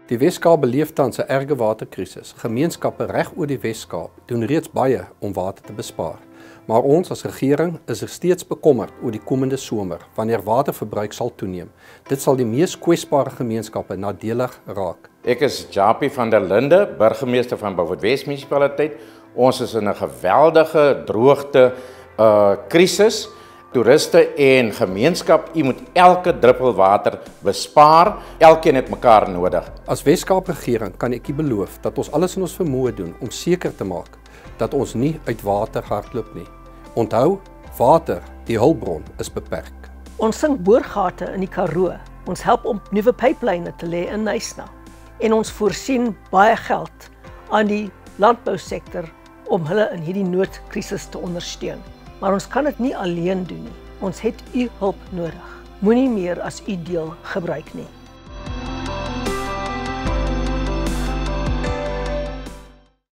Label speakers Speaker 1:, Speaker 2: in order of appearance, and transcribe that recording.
Speaker 1: Die Wes-Kaap beleef tans 'n erge waterkrisis. Gemeenskappe reg oor die Wes-Kaap doen reeds baie om water te bespaar. Maar ons as regering is steeds bekommerd oor die komende somer, wanneer waterverbruik sal toeneem. Dit sal die mees kwesbare gemeenskappe nadelig raak.
Speaker 2: Ek is Japie van der Linde, burgemeester van Beaufort-Wes munisipaliteit. Ons is in 'n geweldige droogte krisis. Toeriste en gemeenskap, u moet elke druppel water bespaar. Elkeen het mekaar nodig.
Speaker 1: As Wes-Kaap regering kan ek u beloof dat ons alles in ons vermoë doen om seker te maak dat ons nie uit water hardloop nie. Onthou, water, die hulpbron, is beperk.
Speaker 3: Ons sink boorgate in die Karoo. Ons help om nuwe pyplyne te lê in Knysna. En ons voorsien baie geld aan die landbousektor om hulle in hierdie noodkrisis te ondersteun. Maar ons kan dit nie alleen doen nie. Ons het u hulp nodig. Moenie meer as u deel gebruik nie.